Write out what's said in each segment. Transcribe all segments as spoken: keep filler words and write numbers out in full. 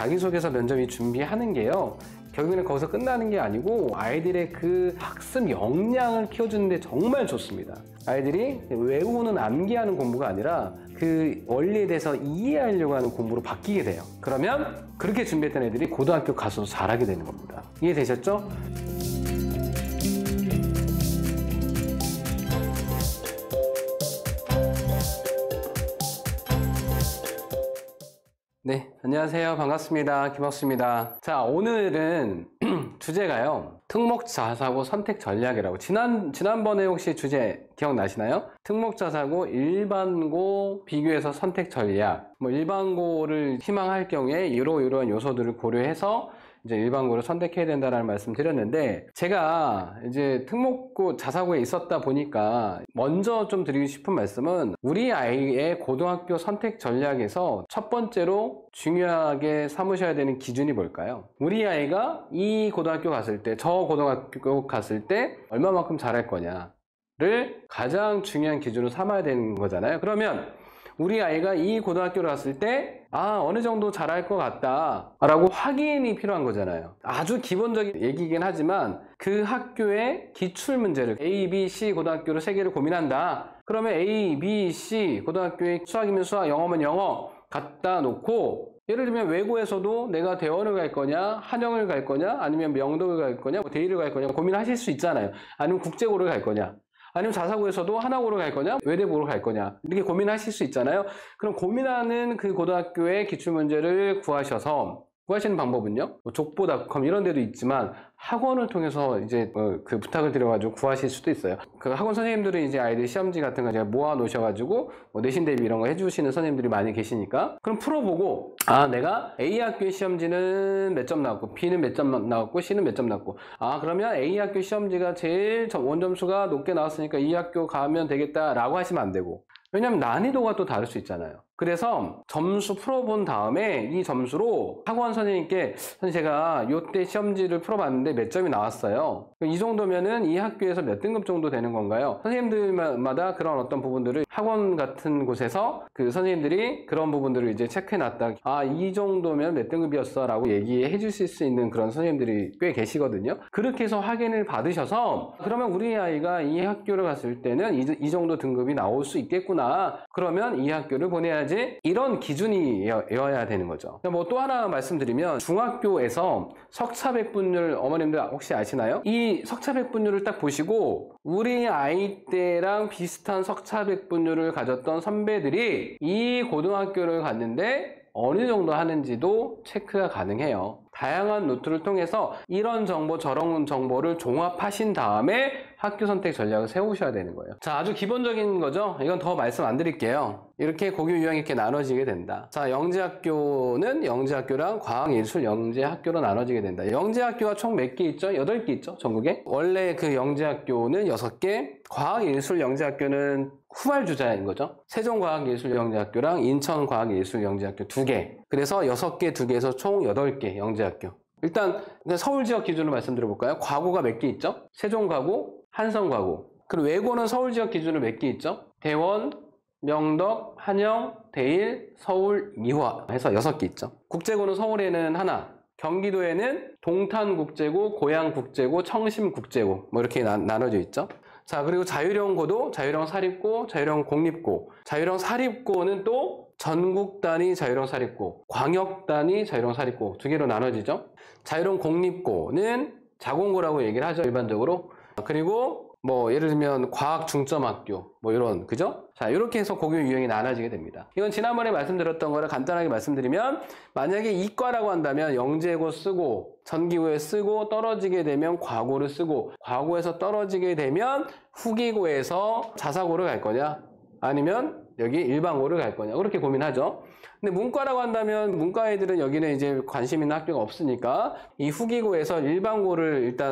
자기소개서 면접이 준비하는 게요, 결국에는 거기서 끝나는 게 아니고 아이들의 그 학습 역량을 키워주는 데 정말 좋습니다. 아이들이 외우는 암기하는 공부가 아니라 그 원리에 대해서 이해하려고 하는 공부로 바뀌게 돼요. 그러면 그렇게 준비했던 애들이 고등학교 가서도 잘하게 되는 겁니다. 이해되셨죠? 네, 안녕하세요. 반갑습니다. 김학수입니다. 자, 오늘은 주제가요, 특목자사고 선택 전략이라고. 지난, 지난번에 혹시 주제 기억나시나요? 특목자사고 일반고 비교해서 선택 전략. 뭐 일반고를 희망할 경우에 이러이러한 요소들을 고려해서 이제 일반고를 선택해야 된다는 말씀 드렸는데, 제가 이제 특목고 자사고에 있었다 보니까 먼저 좀 드리고 싶은 말씀은, 우리 아이의 고등학교 선택 전략에서 첫 번째로 중요하게 삼으셔야 되는 기준이 뭘까요? 우리 아이가 이 고등학교 갔을 때, 저 고등학교 갔을 때 얼마만큼 잘할 거냐를 가장 중요한 기준으로 삼아야 되는 거잖아요. 그러면 우리 아이가 이 고등학교를 갔을 때 아, 어느 정도 잘할 것 같다 라고 확인이 필요한 거잖아요. 아주 기본적인 얘기이긴 하지만 그 학교의 기출문제를 A, B, C 고등학교를 세 개를 고민한다. 그러면 A, B, C 고등학교의 수학이면 수학, 영어면 영어 갖다 놓고, 예를 들면 외고에서도 내가 대원을 갈 거냐, 한영을 갈 거냐, 아니면 명덕을 갈 거냐, 뭐 대일을 갈 거냐 고민하실 수 있잖아요. 아니면 국제고를 갈 거냐, 아니면 자사고에서도 하나고를 갈 거냐, 외대고를 갈 거냐, 이렇게 고민하실 수 있잖아요. 그럼 고민하는 그 고등학교의 기출문제를 구하셔서, 구하시는 방법은요, 뭐 족보닷컴 이런 데도 있지만 학원을 통해서 이제 어, 그 부탁을 드려가지고 구하실 수도 있어요. 그 학원 선생님들은 이제 아이들 시험지 같은 거 제가 모아 놓으셔가지고 뭐 내신 대비 이런 거 해주시는 선생님들이 많이 계시니까, 그럼 풀어보고, 아, 내가 A 학교의 시험지는 몇 점 나왔고, B는 몇 점 나왔고, C는 몇 점 나왔고, 아, 그러면 A 학교 시험지가 제일 원점수가 높게 나왔으니까 이 학교 가면 되겠다라고 하시면 안 되고, 왜냐면 난이도가 또 다를 수 있잖아요. 그래서 점수 풀어본 다음에 이 점수로 학원 선생님께, 선생님 제가 이때 시험지를 풀어봤는데 몇 점이 나왔어요. 이 정도면은 이 학교에서 몇 등급 정도 되는 건가요? 선생님들마다 그런 어떤 부분들을 학원 같은 곳에서 그 선생님들이 그런 부분들을 이제 체크해놨다. 아, 이 정도면 몇 등급이었어 라고 얘기해 주실 수 있는 그런 선생님들이 꽤 계시거든요. 그렇게 해서 확인을 받으셔서, 그러면 우리 아이가 이 학교를 갔을 때는 이, 이 정도 등급이 나올 수 있겠구나. 그러면 이 학교를 보내야지. 이런 기준이어야 되는 거죠. 뭐 또 하나 말씀드리면, 중학교에서 석차백분율 어머님들 혹시 아시나요? 이 석차백분율을 딱 보시고 우리 아이 때랑 비슷한 석차백분율을 가졌던 선배들이 이 고등학교를 갔는데 어느 정도 하는지도 체크가 가능해요. 다양한 루트를 통해서 이런 정보 저런 정보를 종합하신 다음에 학교 선택 전략을 세우셔야 되는 거예요. 자, 아주 기본적인 거죠. 이건 더 말씀 안 드릴게요. 이렇게 고교 유형 이렇게 나눠지게 된다. 자, 영재학교는 영재학교랑 과학예술 영재학교로 나눠지게 된다. 영재학교가 총 몇 개 있죠? 여덟 개 있죠, 전국에. 원래 그 영재학교는 여섯 개, 과학예술 영재학교는 후발주자인 거죠. 세종과학예술영재학교랑 인천과학예술영재학교 두 개. 그래서 여섯 개, 두 개에서 총 여덟 개 영재학교. 일단 서울 지역 기준으로 말씀드려 볼까요? 과고가 몇 개 있죠? 세종과고, 한성과고. 그리고 외고는 서울 지역 기준으로 몇 개 있죠? 대원, 명덕, 한영, 대일, 서울, 미화 해서 여섯 개 있죠. 국제고는 서울에는 하나, 경기도에는 동탄국제고, 고양국제고, 청심국제고 뭐 이렇게 나, 나눠져 있죠. 자, 그리고 자유형고도 자유형 사립고, 자유형 공립고. 자유형 사립고는 또 전국 단위 자유형 사립고, 광역 단위 자유형 사립고 두 개로 나눠지죠. 자유형 공립고는 자공고라고 얘기를 하죠, 일반적으로. 그리고 뭐 예를 들면 과학 중점학교 뭐 이런, 그죠? 자, 이렇게 해서 고교 유형이 나눠지게 됩니다. 이건 지난번에 말씀드렸던 거를 간단하게 말씀드리면, 만약에 이과라고 한다면 영재고 쓰고, 전기고에 쓰고, 떨어지게 되면 과고를 쓰고, 과고에서 떨어지게 되면 후기고에서 자사고를 갈 거냐, 아니면 여기 일반고를 갈 거냐, 그렇게 고민하죠. 근데 문과라고 한다면 문과 애들은 여기는 이제 관심 있는 학교가 없으니까 이 후기고에서 일반고를 일단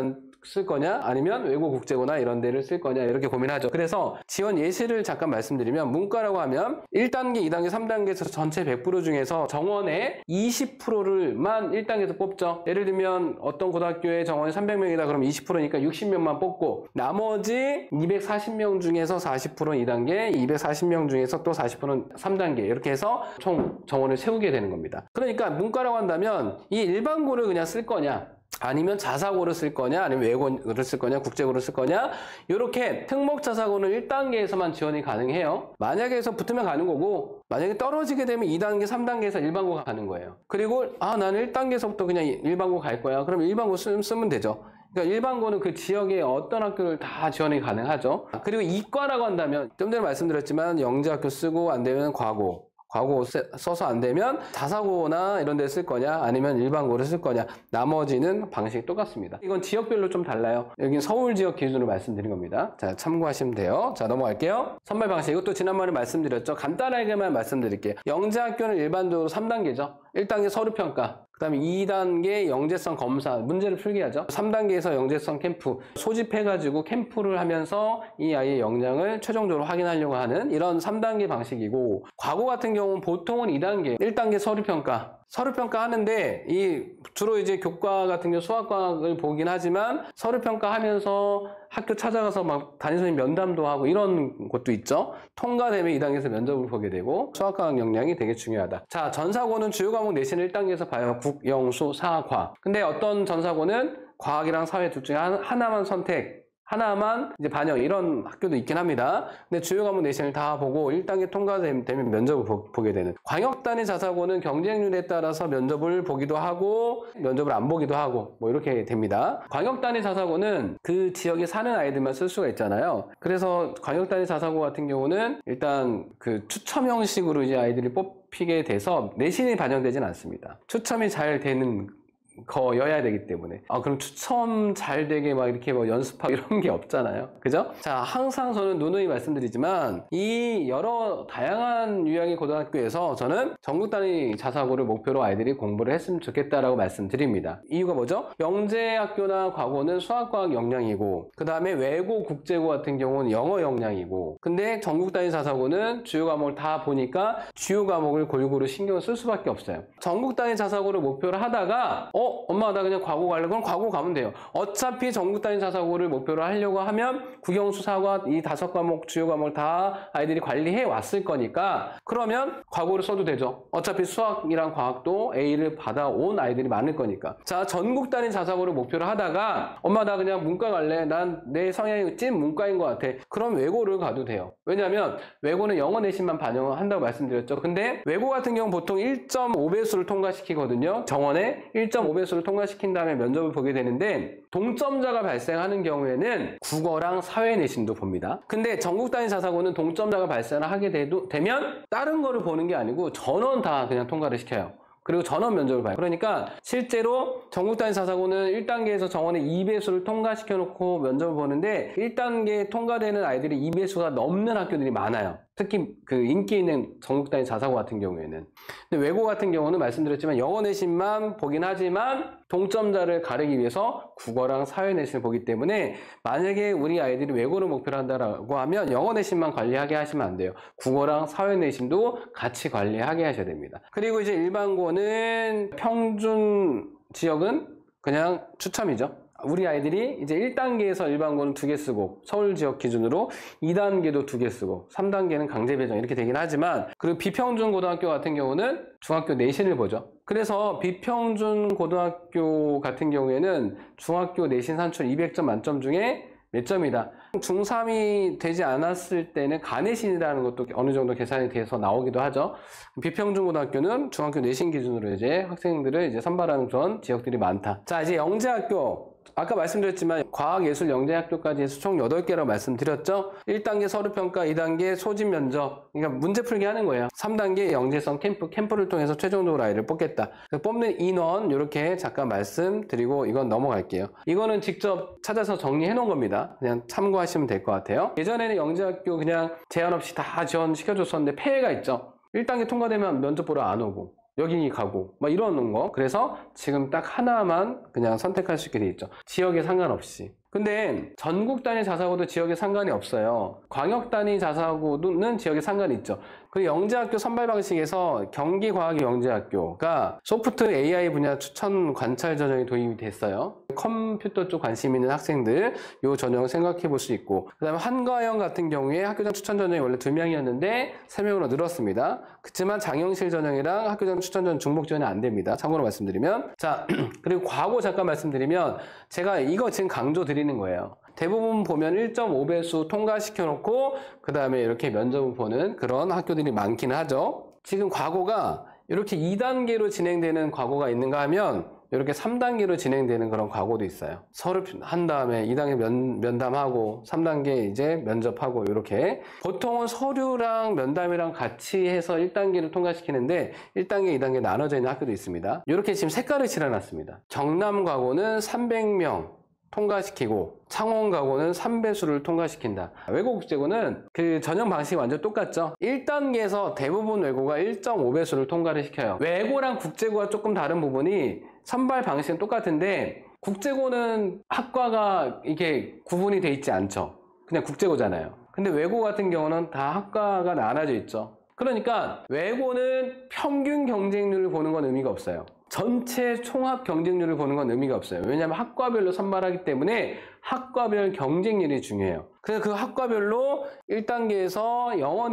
쓸 거냐 아니면 외고 국제고나 이런 데를 쓸 거냐 이렇게 고민하죠. 그래서 지원 예시를 잠깐 말씀드리면 문과라고 하면 일 단계, 이 단계, 삼 단계에서 전체 백 프로 중에서 정원의 이십 퍼센트를만 일 단계에서 뽑죠. 예를 들면 어떤 고등학교에 정원이 삼백 명이다 그러면 이십 퍼센트니까 육십 명만 뽑고 나머지 이백사십 명 중에서 사십 퍼센트는 이 단계, 이백사십 명 중에서 또 사십 퍼센트는 삼 단계 이렇게 해서 총 정원을 세우게 되는 겁니다. 그러니까 문과라고 한다면 이 일반고를 그냥 쓸 거냐 아니면 자사고를 쓸 거냐 아니면 외고를 쓸 거냐 국제고를 쓸 거냐 이렇게 특목자사고는 일 단계에서만 지원이 가능해요. 만약에서 붙으면 가는 거고 만약에 떨어지게 되면 이 단계, 삼 단계에서 일반고가 가는 거예요. 그리고 아 나는 일 단계에서부터 그냥 일반고 갈 거야. 그럼 일반고 쓰, 쓰면 되죠. 그러니까 일반고는 그 지역의 어떤 학교를 다 지원이 가능하죠. 그리고 이과라고 한다면 좀 전에 말씀드렸지만 영재학교 쓰고 안 되면 과고 과고 써서 안 되면 자사고나 이런 데 쓸 거냐 아니면 일반고를 쓸 거냐 나머지는 방식이 똑같습니다. 이건 지역별로 좀 달라요. 여긴 서울 지역 기준으로 말씀드린 겁니다. 자 참고하시면 돼요. 자 넘어갈게요. 선발 방식 이것도 지난번에 말씀드렸죠. 간단하게만 말씀드릴게요. 영재학교는 일반적으로 삼 단계죠. 일 단계 서류평가 그 다음에 이 단계 영재성 검사 문제를 풀게 하죠. 삼 단계에서 영재성 캠프 소집해가지고 캠프를 하면서 이 아이의 역량을 최종적으로 확인하려고 하는 이런 삼 단계 방식이고 과고 같은 경우는 보통은 이 단계 일 단계 서류평가 서류평가 하는데 이 주로 이제 교과 같은 경우 수학과학을 보긴 하지만 서류평가 하면서 학교 찾아가서 막 담임선생님 면담도 하고 이런 것도 있죠. 통과되면 이 단계에서 면접을 보게 되고 수학과학 역량이 되게 중요하다. 자 전사고는 주요 과목 내신을 일 단계에서 봐요. 국, 영, 수, 사, 과. 근데 어떤 전사고는 과학이랑 사회 둘 중에 하나만 선택 하나만 이제 반영 이런 학교도 있긴 합니다. 근데 주요 과목 내신을 다 보고 일 단계 통과되면 면접을 보, 보게 되는 광역단위 자사고는 경쟁률에 따라서 면접을 보기도 하고 면접을 안 보기도 하고 뭐 이렇게 됩니다. 광역단위 자사고는 그 지역에 사는 아이들만 쓸 수가 있잖아요. 그래서 광역단위 자사고 같은 경우는 일단 그 추첨 형식으로 이제 아이들이 뽑히게 돼서 내신이 반영되진 않습니다. 추첨이 잘 되는 거여야 되기 때문에 아 그럼 추첨 잘 되게 막 이렇게 뭐 연습하고 이런 게 없잖아요. 그죠? 자 항상 저는 누누이 말씀드리지만 이 여러 다양한 유형의 고등학교에서 저는 전국 단위 자사고를 목표로 아이들이 공부를 했으면 좋겠다라고 말씀드립니다. 이유가 뭐죠? 영재학교나 과고는 수학과학 역량이고 그 다음에 외고 국제고 같은 경우는 영어 역량이고 근데 전국 단위 자사고는 주요 과목을 다 보니까 주요 과목을 골고루 신경을 쓸 수밖에 없어요. 전국 단위 자사고를 목표로 하다가 어? 엄마 나 그냥 과고 갈래? 그럼 과고 가면 돼요. 어차피 전국 단위 자사고를 목표로 하려고 하면 국영수사과 이 다섯 과목 주요 과목을 다 아이들이 관리해 왔을 거니까 그러면 과고를 써도 되죠. 어차피 수학이랑 과학도 A를 받아온 아이들이 많을 거니까. 자 전국 단위 자사고를 목표로 하다가 엄마 나 그냥 문과 갈래? 난 내 성향이 찐 문과인 것 같아. 그럼 외고를 가도 돼요. 왜냐하면 외고는 영어 내신만 반영을 한다고 말씀드렸죠. 근데 외고 같은 경우는 보통 일 점 오 배수를 통과시키거든요. 정원에 일 점 오 배수를 통과시킨 다음에 면접을 보게 되는데 동점자가 발생하는 경우에는 국어랑 사회 내신도 봅니다. 근데 전국 단위 자사고는 동점자가 발생을 하게 돼도, 되면 다른 거를 보는 게 아니고 전원 다 그냥 통과를 시켜요. 그리고 전원 면접을 봐요. 그러니까 실제로 전국 단위 자사고는 일 단계에서 정원의 이 배수를 통과시켜 놓고 면접을 보는데 일 단계 통과되는 아이들이 이 배수가 넘는 학교들이 많아요. 특히 그 인기 있는 전국 단위 자사고 같은 경우에는. 근데 외고 같은 경우는 말씀드렸지만 영어 내신만 보긴 하지만 동점자를 가리기 위해서 국어랑 사회 내신을 보기 때문에 만약에 우리 아이들이 외고를 목표로 한다라고 하면 영어 내신만 관리하게 하시면 안 돼요. 국어랑 사회 내신도 같이 관리하게 하셔야 됩니다. 그리고 이제 일반고는 평균 지역은 그냥 추첨이죠. 우리 아이들이 이제 일 단계에서 일반고는 두 개 쓰고 서울 지역 기준으로 이 단계도 두 개 쓰고 삼 단계는 강제 배정 이렇게 되긴 하지만 그리고 비평준 고등학교 같은 경우는 중학교 내신을 보죠. 그래서 비평준 고등학교 같은 경우에는 중학교 내신 산출 이백 점 만점 중에 몇 점이다. 중삼이 되지 않았을 때는 가내신이라는 것도 어느 정도 계산이 돼서 나오기도 하죠. 비평준 고등학교는 중학교 내신 기준으로 이제 학생들을 이제 선발하는 그런 지역들이 많다. 자, 이제 영재학교. 아까 말씀드렸지만 과학예술영재학교까지 해서 총 여덟 개라고 말씀드렸죠. 일 단계 서류평가, 이 단계 소집면접, 그러니까 문제 풀기 하는 거예요. 삼 단계 영재성 캠프, 캠프를 통해서 최종적으로 아이를 뽑겠다. 뽑는 인원 이렇게 잠깐 말씀드리고 이건 넘어갈게요. 이거는 직접 찾아서 정리해 놓은 겁니다. 그냥 참고하시면 될 것 같아요. 예전에는 영재학교 그냥 제한 없이 다 지원시켜줬었는데 폐해가 있죠. 일 단계 통과되면 면접 보러 안 오고 여기 가고 막 이러는 거. 그래서 지금 딱 하나만 그냥 선택할 수 있게 돼 있죠. 지역에 상관없이. 근데 전국 단위 자사고도 지역에 상관이 없어요. 광역 단위 자사고는 지역에 상관이 있죠. 그리고 영재학교 선발 방식에서 경기과학영재학교가 소프트 에이아이 분야 추천 관찰 전형이 도입이 됐어요. 컴퓨터 쪽 관심 있는 학생들 이 전형 생각해 볼 수 있고, 그 다음에 한과영 같은 경우에 학교장 추천 전형이 원래 두 명이었는데 세 명으로 늘었습니다. 그렇지만 장영실 전형이랑 학교장 추천 전형 중복 지원이 안 됩니다. 참고로 말씀드리면. 자, 그리고 과거 잠깐 말씀드리면 제가 이거 지금 강조 드리는 거예요. 대부분 보면 일 점 오 배수 통과시켜 놓고 그 다음에 이렇게 면접을 보는 그런 학교들이 많기는 하죠. 지금 과거가 이렇게 이 단계로 진행되는 과거가 있는가 하면 이렇게 삼 단계로 진행되는 그런 과거도 있어요. 서류 한 다음에 이 단계 면, 면담하고 삼 단계 이제 면접하고 이렇게. 보통은 서류랑 면담이랑 같이 해서 일 단계를 통과시키는데 일 단계, 이 단계 나눠져 있는 학교도 있습니다. 이렇게 지금 색깔을 칠해놨습니다. 정남 과거는 삼백 명 통과시키고 창원 과거는 삼 배수를 통과시킨다. 외고 국제고는 그 전형 방식이 완전 똑같죠. 일 단계에서 대부분 외고가 일 점 오 배수를 통과를 시켜요. 외고랑 국제고가 조금 다른 부분이 선발 방식은 똑같은데 국제고는 학과가 이게 구분이 돼 있지 않죠. 그냥 국제고잖아요. 근데 외고 같은 경우는 다 학과가 나눠져 있죠. 그러니까 외고는 평균 경쟁률을 보는 건 의미가 없어요. 전체 총합 경쟁률을 보는 건 의미가 없어요. 왜냐하면 학과별로 선발하기 때문에 학과별 경쟁률이 중요해요. 그래서 그 학과별로 일 단계에서 영어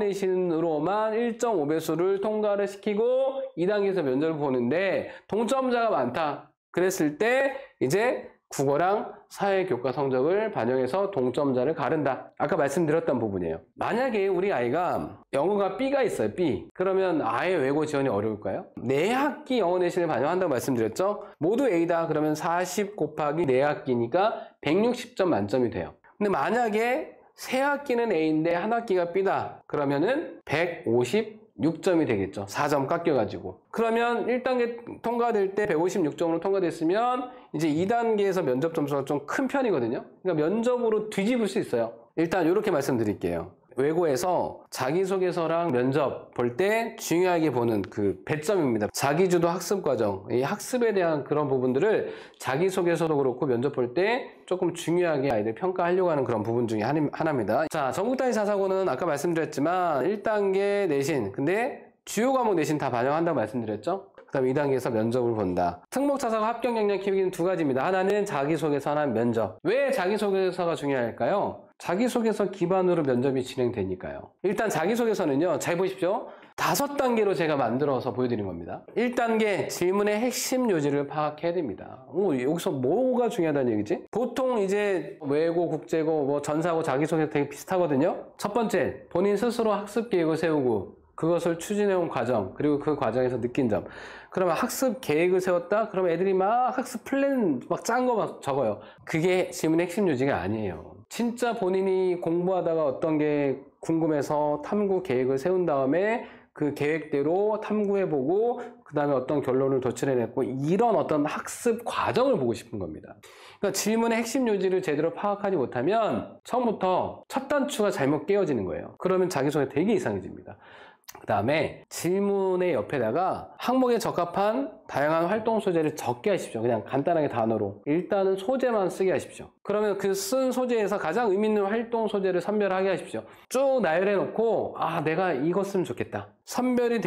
내신으로만 일 점 오 배수를 통과를 시키고 이 단계에서 면접을 보는데 동점자가 많다 그랬을 때 이제 국어랑 사회교과 성적을 반영해서 동점자를 가른다. 아까 말씀드렸던 부분이에요. 만약에 우리 아이가 영어가 B가 있어요. B. 그러면 아예 외고 지원이 어려울까요? 네 학기 영어 내신을 반영한다고 말씀드렸죠? 모두 A다. 그러면 사십 곱하기 네 학기니까 백육십 점 만점이 돼요. 근데 만약에 세 학기는 A인데 한 학기가 B다. 그러면은 백오십육 점이 되겠죠. 사 점 깎여가지고. 그러면 일 단계 통과될 때 백오십육 점으로 통과됐으면 이제 이 단계에서 면접 점수가 좀 큰 편이거든요. 그러니까 면접으로 뒤집을 수 있어요. 일단 이렇게 말씀드릴게요. 외고에서 자기소개서랑 면접 볼 때 중요하게 보는 그 배점입니다. 자기주도 학습과정, 이 학습에 대한 그런 부분들을 자기소개서도 그렇고 면접 볼 때 조금 중요하게 아이들 평가하려고 하는 그런 부분 중에 하나입니다. 자, 전국 단위 자사고는 아까 말씀드렸지만 일 단계 내신, 근데 주요 과목 내신 다 반영한다고 말씀드렸죠? 그 다음에 이 단계에서 면접을 본다. 특목자사고 합격 역량 키우기는 두 가지입니다. 하나는 자기소개서, 하나는 면접. 왜 자기소개서가 중요할까요? 자기소개서 기반으로 면접이 진행되니까요. 일단 자기소개서는요, 잘 보십시오. 다섯 단계로 제가 만들어서 보여드린 겁니다. 일 단계 질문의 핵심 요지를 파악해야 됩니다. 오, 여기서 뭐가 중요하다는 얘기지? 보통 이제 외고, 국제고, 뭐 전사고, 자기소개서 되게 비슷하거든요. 첫 번째, 본인 스스로 학습 계획을 세우고 그것을 추진해온 과정, 그리고 그 과정에서 느낀 점. 그러면 학습 계획을 세웠다? 그러면 애들이 막 학습 플랜 막 짠 거 막 적어요. 그게 질문의 핵심 요지가 아니에요. 진짜 본인이 공부하다가 어떤 게 궁금해서 탐구 계획을 세운 다음에 그 계획대로 탐구해보고 그 다음에 어떤 결론을 도출해냈고 이런 어떤 학습 과정을 보고 싶은 겁니다. 그러니까 질문의 핵심 요지를 제대로 파악하지 못하면 처음부터 첫 단추가 잘못 깨어지는 거예요. 그러면 자기소개 되게 이상해집니다. 그 다음에 질문의 옆에다가 항목에 적합한 다양한 활동 소재를 적게 하십시오. 그냥 간단하게 단어로. 일단은 소재만 쓰게 하십시오. 그러면 그 쓴 소재에서 가장 의미 있는 활동 소재를 선별하게 하십시오. 쭉 나열해 놓고 아 내가 이거 쓰면 좋겠다. 선별이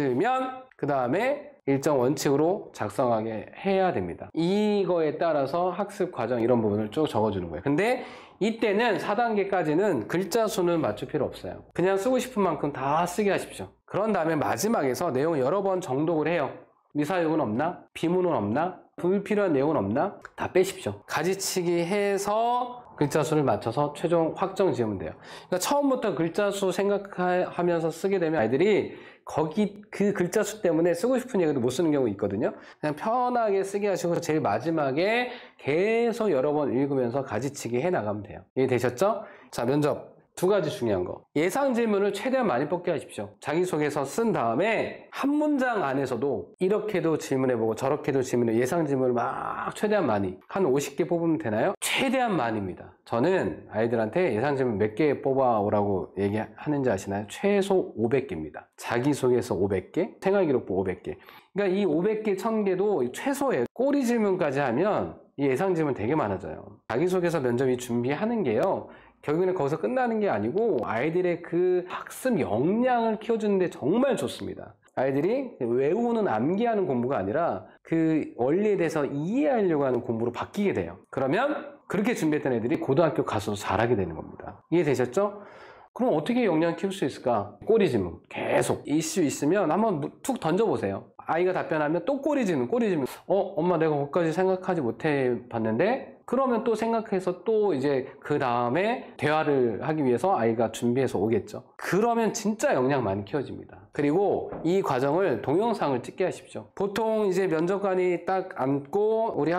됐으면 그 다음에 일정 원칙으로 작성하게 해야 됩니다. 이거에 따라서 학습 과정 이런 부분을 쭉 적어주는 거예요. 근데 이때는 사 단계까지는 글자 수는 맞출 필요 없어요. 그냥 쓰고 싶은 만큼 다 쓰게 하십시오. 그런 다음에 마지막에서 내용을 여러 번 정독을 해요. 미사역은 없나? 비문은 없나? 불필요한 내용은 없나? 다 빼십시오. 가지치기 해서 글자 수를 맞춰서 최종 확정 지으면 돼요. 그러니까 처음부터 글자 수 생각하면서 쓰게 되면 아이들이 거기 그 글자 수 때문에 쓰고 싶은 얘기도 못 쓰는 경우 있거든요. 그냥 편하게 쓰게 하시고 제일 마지막에 계속 여러 번 읽으면서 가지치기 해 나가면 돼요. 이해되셨죠? 자, 면접 두 가지 중요한 거. 예상 질문을 최대한 많이 뽑게 하십시오. 자기소개서 쓴 다음에 한 문장 안에서도 이렇게도 질문해보고 저렇게도 질문해 예상 질문을 막 최대한 많이 한 오십 개 뽑으면 되나요? 최대한 많이입니다. 저는 아이들한테 예상 질문 몇 개 뽑아오라고 얘기하는지 아시나요? 최소 오백 개입니다. 자기소개서 오백 개, 생활기록부 오백 개. 그러니까 이 오백 개, 천 개도 최소예요. 꼬리 질문까지 하면 이 예상 질문 되게 많아져요. 자기소개서 면접이 준비하는 게요, 결국에는 거기서 끝나는 게 아니고 아이들의 그 학습 역량을 키워주는데 정말 좋습니다. 아이들이 외우는, 암기하는 공부가 아니라 그 원리에 대해서 이해하려고 하는 공부로 바뀌게 돼요. 그러면 그렇게 준비했던 애들이 고등학교 가서도 잘하게 되는 겁니다. 이해되셨죠? 그럼 어떻게 역량 키울 수 있을까? 꼬리 질문 계속 이슈 있으면 한번 툭 던져보세요. 아이가 답변하면 또 꼬리 질문, 꼬리 질문. 어, 엄마 내가 거기까지 생각하지 못해 봤는데? 그러면 또 생각해서 또 이제 그 다음에 대화를 하기 위해서 아이가 준비해서 오겠죠. 그러면 진짜 역량 많이 키워집니다. 그리고 이 과정을 동영상을 찍게 하십시오. 보통 이제 면접관이 딱 앉고 우리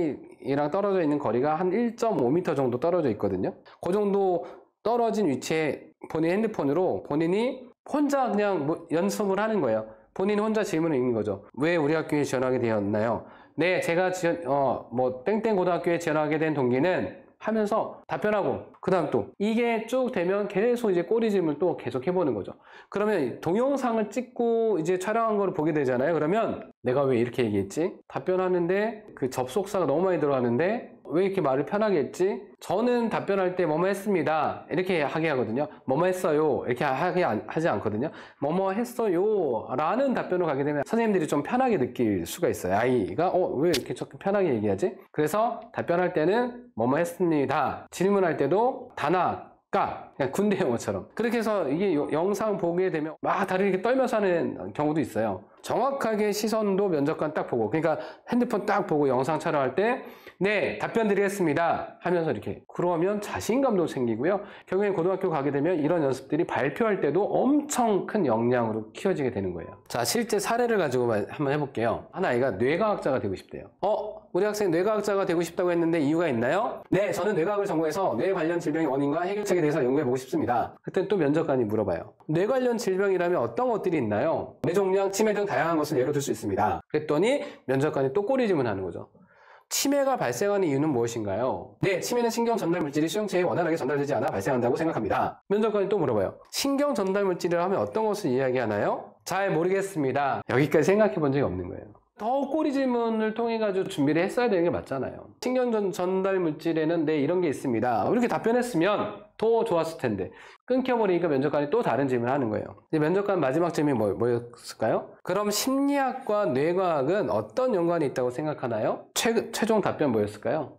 학생이랑 떨어져 있는 거리가 한 일 점 오 미터 정도 떨어져 있거든요. 그 정도 떨어진 위치에 본인 핸드폰으로 본인이 혼자 그냥 뭐 연습을 하는 거예요. 본인 혼자 질문을 읽는 거죠. 왜 우리 학교에 지원하게 되었나요? 네, 제가 지원, 어, 뭐, 땡땡 고등학교에 지원하게 된 동기는 하면서 답변하고, 그 다음 또, 이게 쭉 되면 계속 이제 꼬리 질문을 또 계속 해보는 거죠. 그러면 동영상을 찍고 이제 촬영한 거를 보게 되잖아요. 그러면 내가 왜 이렇게 얘기했지? 답변하는데 그 접속사가 너무 많이 들어가는데 왜 이렇게 말을 편하게 했지? 저는 답변할 때 뭐뭐 했습니다. 이렇게 하게 하거든요. 뭐뭐 했어요. 이렇게 하게 하지 않거든요. 뭐뭐 했어요. 라는 답변으로 가게 되면 선생님들이 좀 편하게 느낄 수가 있어요. 아이가 어, 왜 이렇게 조금 편하게 얘기하지? 그래서 답변할 때는 뭐뭐 했습니다. 질문할 때도 단아, 까, 그냥 군대 용어처럼. 그렇게 해서 이게 영상 보게 되면 막 다들 이렇게 떨면서 하는 경우도 있어요. 정확하게 시선도 면접관 딱 보고, 그러니까 핸드폰 딱 보고 영상 촬영할 때 네, 답변 드리겠습니다 하면서 이렇게. 그러면 자신감도 생기고요. 결국엔 고등학교 가게 되면 이런 연습들이 발표할 때도 엄청 큰 역량으로 키워지게 되는 거예요. 자, 실제 사례를 가지고 한번 해볼게요. 한 아이가 뇌과학자가 되고 싶대요. 어? 우리 학생 뇌과학자가 되고 싶다고 했는데 이유가 있나요? 네, 저는 뇌과학을 전공해서 뇌 관련 질병의 원인과 해결책에 대해서 연구해보고 싶습니다. 그때 또 면접관이 물어봐요. 뇌 관련 질병이라면 어떤 것들이 있나요? 뇌종양, 치매 등 다양한 것을 예로 들 수 있습니다. 그랬더니 면접관이 또 꼬리 질문하는 거죠. 치매가 발생하는 이유는 무엇인가요? 네, 치매는 신경 전달 물질이 수용체에 원활하게 전달되지 않아 발생한다고 생각합니다. 면접관이 또 물어봐요. 신경 전달 물질을 하면 어떤 것을 이야기하나요? 잘 모르겠습니다. 여기까지 생각해 본 적이 없는 거예요. 더 꼬리 질문을 통해 가지고 준비를 했어야 되는 게 맞잖아요. 신경 전달 물질에는 네, 이런 게 있습니다. 이렇게 답변했으면 더 좋았을 텐데 끊겨버리니까 면접관이 또 다른 질문을 하는 거예요. 이제 면접관 마지막 질문이 뭐, 뭐였을까요? 그럼 심리학과 뇌과학은 어떤 연관이 있다고 생각하나요? 최, 최종 답변 뭐였을까요?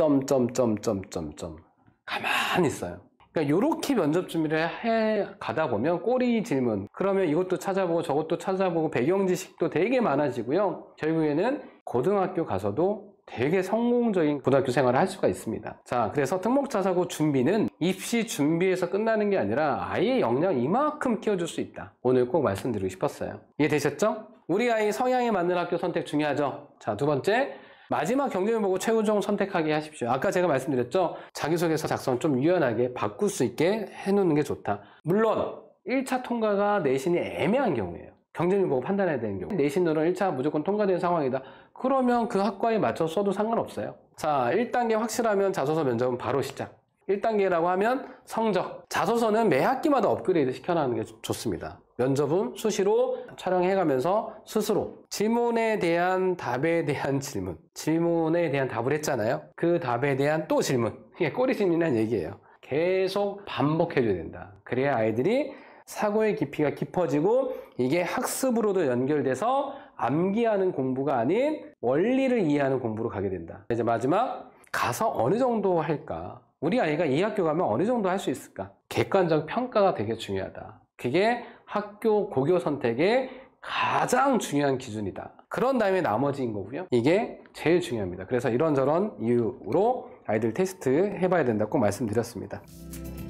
점점점점점점점 가만히 있어요. 그러니까 이렇게 면접 준비를 해 가다 보면 꼬리 질문, 그러면 이것도 찾아보고 저것도 찾아보고 배경 지식도 되게 많아지고요. 결국에는 고등학교 가서도 되게 성공적인 고등학교 생활을 할 수가 있습니다. 자, 그래서 특목자사고 준비는 입시 준비에서 끝나는 게 아니라 아이의 역량 이만큼 키워줄 수 있다. 오늘 꼭 말씀드리고 싶었어요. 이해되셨죠? 우리 아이 성향에 맞는 학교 선택 중요하죠. 자, 두 번째, 마지막 경쟁을 보고 최고종 선택하게 하십시오. 아까 제가 말씀드렸죠? 자기소개서 작성 좀 유연하게 바꿀 수 있게 해놓는 게 좋다. 물론 일 차 통과가 내신이 애매한 경우예요. 경쟁률 보고 판단해야 되는 경우. 내신으로 일 차 무조건 통과된 상황이다. 그러면 그 학과에 맞춰서 써도 상관없어요. 자, 일 단계 확실하면 자소서 면접은 바로 시작. 일 단계라고 하면 성적. 자소서는 매 학기마다 업그레이드 시켜나가는 게 좋습니다. 면접은 수시로 촬영해가면서 스스로 질문에 대한 답에 대한 질문, 질문에 대한 답을 했잖아요. 그 답에 대한 또 질문. 이게 꼬리 질문이라는 얘기예요. 계속 반복해줘야 된다. 그래야 아이들이 사고의 깊이가 깊어지고 이게 학습으로도 연결돼서 암기하는 공부가 아닌 원리를 이해하는 공부로 가게 된다. 이제 마지막, 가서 어느 정도 할까? 우리 아이가 이 학교 가면 어느 정도 할 수 있을까? 객관적 평가가 되게 중요하다. 그게 학교 고교 선택의 가장 중요한 기준이다. 그런 다음에 나머지인 거고요. 이게 제일 중요합니다. 그래서 이런저런 이유로 아이들 테스트 해봐야 된다고 말씀드렸습니다.